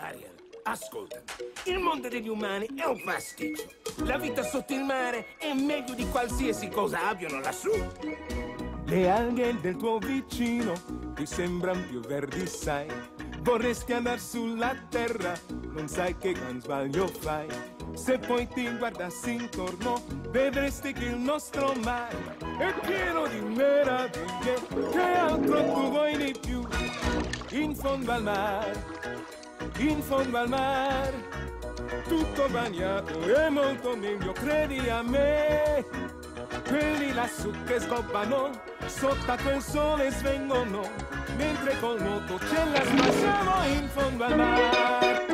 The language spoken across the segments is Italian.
Ariel, ascoltami. Il mondo degli umani è un pasticcio. La vita sotto il mare è meglio di qualsiasi cosa abbiano lassù. Le alghe del tuo vicino ti sembrano più verdi, sai. Vorresti andare sulla terra, non sai che gran sbaglio fai. Se poi ti guardassi intorno, vedresti che il nostro mare è pieno di meraviglie. Che altro tu vuoi di più? In fondo al mare, in fondo al mare, tutto bagnato è molto meglio, credi a me. Quelli lassù che scoppano, sotto a quel sole svengono, mentre col nuoto ce la smassiamo in fondo al mare.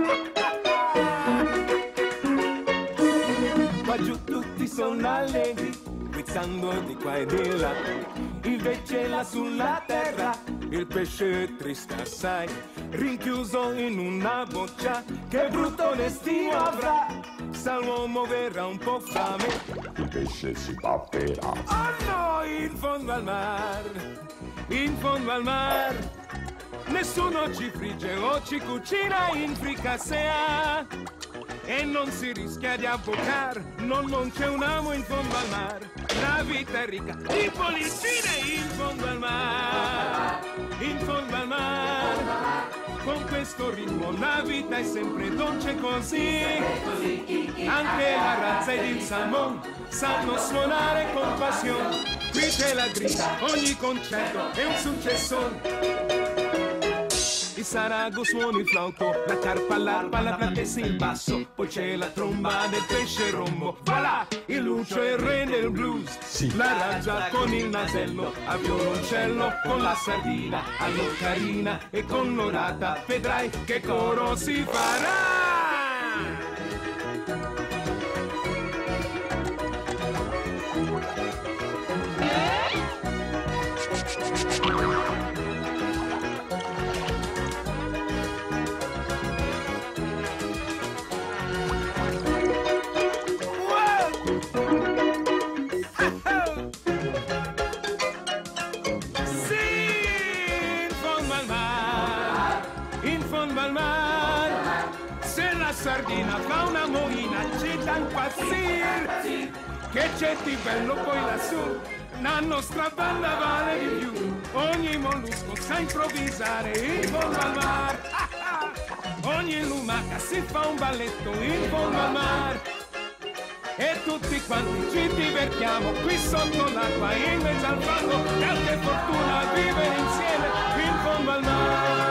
Qua giù tutti sono allegri, guizzando di qua e di là. Invece là sulla terra il pesce è triste assai, rinchiuso in una boccia, che brutto destino avrà. Sa l'uomo verrà un po' fame, il pesce si papperà. Oh no, in fondo al mare, in fondo al mare, nessuno ci frigge o ci cucina in fricassea. E non si rischia di avvocar, non c'è un amo in fondo al mare. La vita è ricca di bollicine in fondo al mare, in fondo al mare. Con questo ritmo la vita è sempre dolce così. Anche la razza ed il salmon sanno suonare con passione. Qui c'è la grida, ogni concerto è un successo. Il sarago suona il flauto, la carpa, l'arpa, la platessa in basso. Poi c'è la tromba del pesce rombo. Voilà, il lucio è il re del blues. Sì. La raggia con il nasello, a violoncello con la sardina, all'ocarina e con l'orata. Vedrai che coro si farà. Sardina fa una moina, ci da impazzir. Che c'è di bello poi lassù, la nostra banda vale di più. Ogni mollusco sa improvvisare in fondo al mar. Ogni lumaca si fa un balletto in fondo al mar. E tutti quanti ci divertiamo qui sotto l'acqua in mezzo al fango. E che fortuna vivere insieme in fondo al mar.